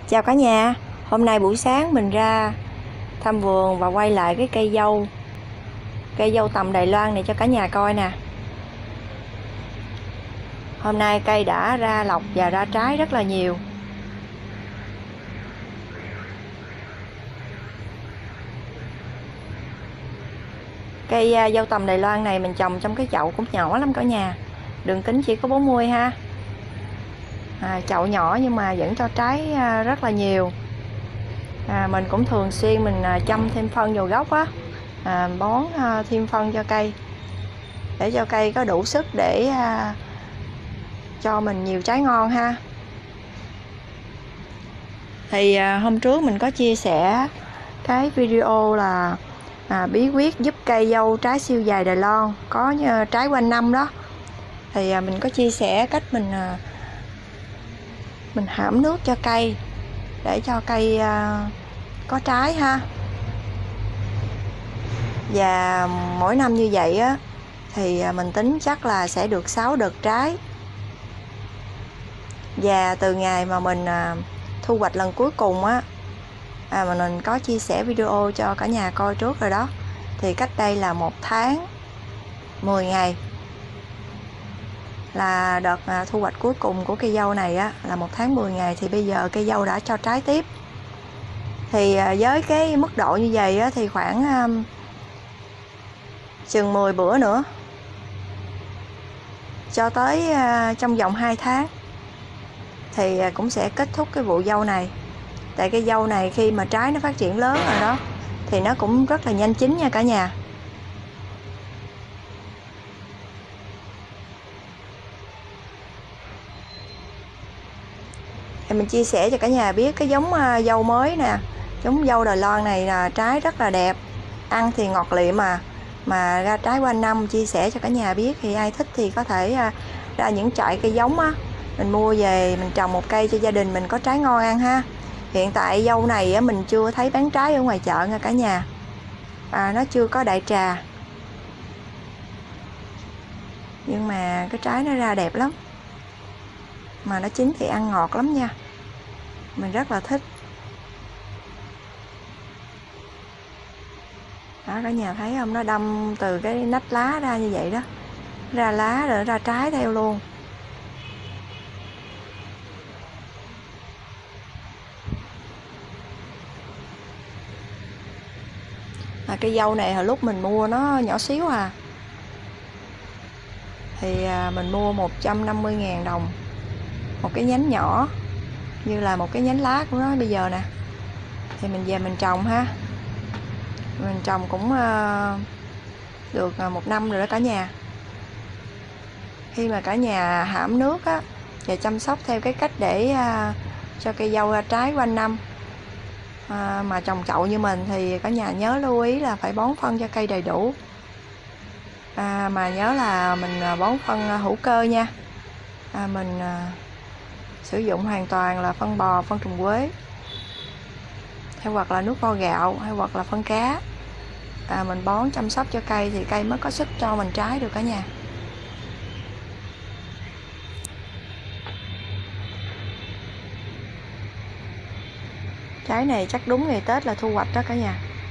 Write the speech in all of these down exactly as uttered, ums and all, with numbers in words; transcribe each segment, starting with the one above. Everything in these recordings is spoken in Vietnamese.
Chào cả nhà, hôm nay buổi sáng mình ra thăm vườn và quay lại cái cây dâu Cây dâu tằm Đài Loan này cho cả nhà coi nè. Hôm nay cây đã ra lọc và ra trái rất là nhiều. Cây dâu tằm Đài Loan này mình trồng trong cái chậu cũng nhỏ lắm cả nhà. Đường kính chỉ có bốn mươi ha. À, chậu nhỏ nhưng mà vẫn cho trái rất là nhiều. À, mình cũng thường xuyên mình chăm thêm phân vào gốc á, à, bón à, thêm phân cho cây để cho cây có đủ sức để à, cho mình nhiều trái ngon ha. Thì à, hôm trước mình có chia sẻ cái video là à, bí quyết giúp cây dâu trái siêu dài Đài Loan có à, trái quanh năm đó. Thì à, mình có chia sẻ cách mình à, mình hãm nước cho cây để cho cây à, có trái ha. Và mỗi năm như vậy á thì mình tính chắc là sẽ được sáu đợt trái. Và từ ngày mà mình à, thu hoạch lần cuối cùng á, à, mà mình có chia sẻ video cho cả nhà coi trước rồi đó, thì cách đây là một tháng mười ngày là đợt à, thu hoạch cuối cùng của cây dâu này á, là một tháng mười ngày. Thì bây giờ cây dâu đã cho trái tiếp. Thì à, với cái mức độ như vậy á, thì khoảng à, chừng mười bữa nữa, cho tới à, trong vòng hai tháng thì à, cũng sẽ kết thúc cái vụ dâu này. Tại cây dâu này khi mà trái nó phát triển lớn rồi đó thì nó cũng rất là nhanh chín nha cả nhà. Thì mình chia sẻ cho cả nhà biết cái giống à, dâu mới nè, giống dâu Đài Loan này là trái rất là đẹp, ăn thì ngọt liệm mà mà ra trái quanh năm. Chia sẻ cho cả nhà biết, thì ai thích thì có thể à, ra những trại cây giống á, mình mua về mình trồng một cây cho gia đình mình có trái ngon ăn ha. Hiện tại dâu này á, mình chưa thấy bán trái ở ngoài chợ nha cả nhà, à, nó chưa có đại trà, nhưng mà cái trái nó ra đẹp lắm, mà nó chín thì ăn ngọt lắm nha, mình rất là thích. Đó, cả nhà thấy không, nó đâm từ cái nách lá ra như vậy đó, ra lá rồi ra trái theo luôn. À, cây dâu này hồi lúc mình mua nó nhỏ xíu à, thì à, mình mua một trăm năm mươi ngàn đồng một cái nhánh nhỏ, như là một cái nhánh lá của nó bây giờ nè. Thì mình về mình trồng ha, mình trồng cũng uh, được uh, một năm rồi đó cả nhà. Khi mà cả nhà hãm nước á và chăm sóc theo cái cách để uh, cho cây dâu ra trái quanh năm, uh, mà trồng chậu như mình thì cả nhà nhớ lưu ý là phải bón phân cho cây đầy đủ, à, mà nhớ là mình bón phân hữu cơ nha. à, mình uh, sử dụng hoàn toàn là phân bò, phân trùng quế, hay hoặc là nước vo gạo, hay hoặc là phân cá. À, mình bón chăm sóc cho cây thì cây mới có sức cho mình trái được cả nhà. Trái này chắc đúng ngày Tết là thu hoạch đó cả nhà.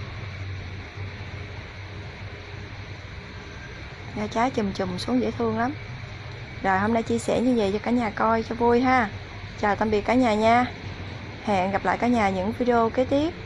Ra trái chùm chùm xuống dễ thương lắm. Rồi hôm nay chia sẻ như vậy cho cả nhà coi cho vui ha. Chào tạm biệt cả nhà nha. Hẹn gặp lại cả nhà những video kế tiếp.